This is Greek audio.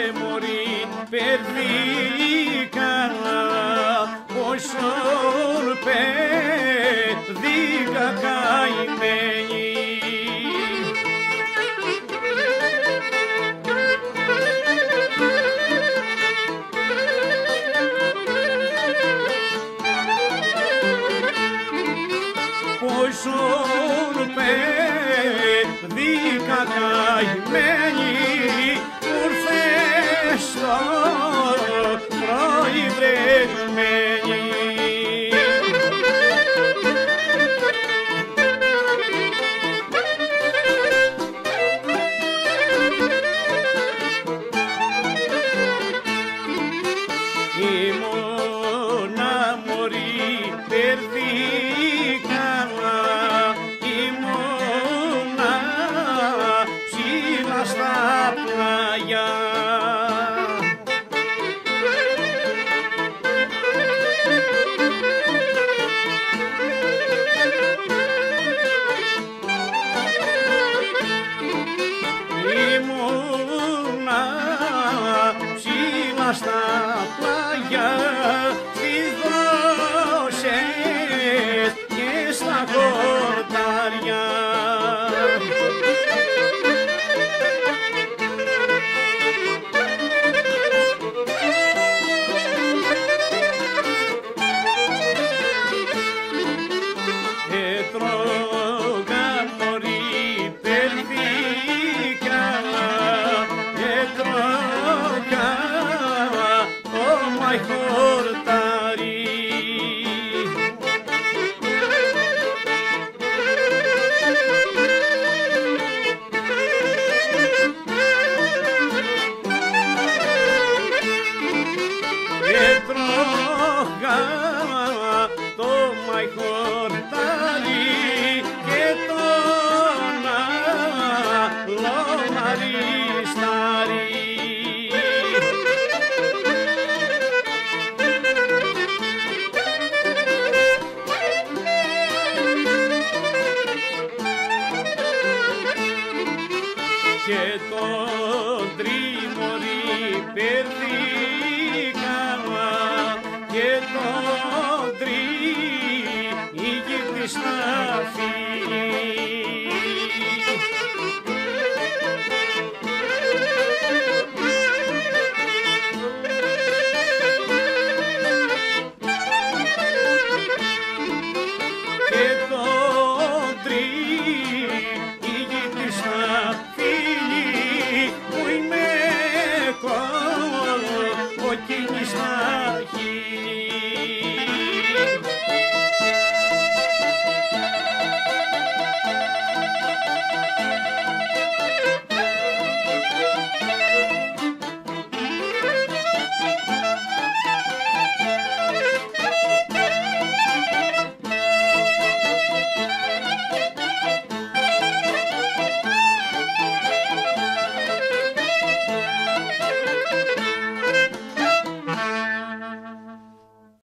μωρή παιδίκα, πόσον παιδίκα καημένη. Πόσον παιδίκα καημένη, ήρθες στο πρωί βρεγμένη. Ήμουνα μωρή παιδίκα, ήμουνα ψηλά στα πλάγια. Ήμουνα ψηλά στα πλάγια, στις δρόσες και στα χορτάρια. Έτρωγα μωρή παιδίκα, έτρωγα το μαϊχορτάρι. Έτρωγα το μαϊχορτάρι και τον άλλο μαριστάρι. Και τον τρίμωρη παιδί